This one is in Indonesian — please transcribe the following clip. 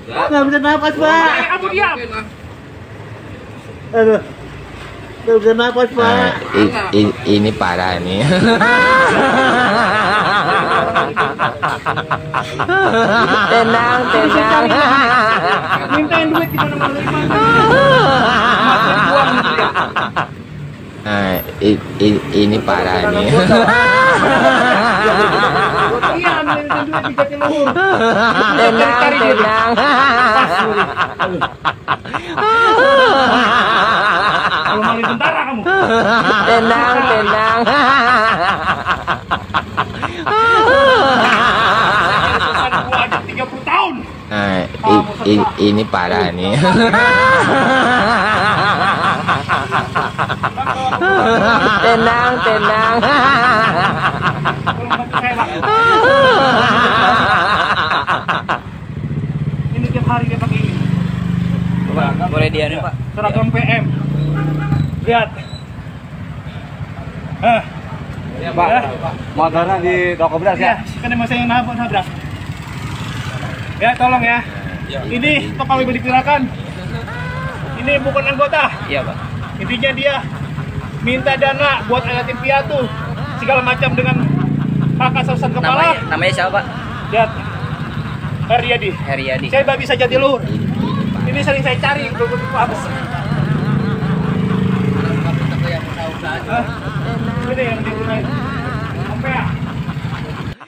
Nggak bisa napas, Pak. Kamu diam. Aduh. Nggak bisa napas, Pak. Ini parah nih. Tenang. Mintain duit di mana-mana. Nah, ini parah nih. Iya, ambil duit di Jatiluhur. Tenang. Kalau maling tentara kamu. Tenang. Gua aja 30 tahun. Nah, ini parah nih. Tenang. Ini tiap hari dia pakai ini. Boleh dia nih, Pak. Seragam PM. Lihat. Ya, Pak. Motornya di toko beras ya? Kan emang saya yang nabrak. Ya, tolong ya. Ini kok kami dipirakan. Ini bukan anggota. Iya, Pak. Intinya dia minta dana buat ayatin piatu segala macam dengan hak asal kepala. Namanya siapa, Pak? Lihat. Heriadi. Saya babi saja Jatiluhur. Ini sering saya cari untuk apa sih? Ini yang digunakan.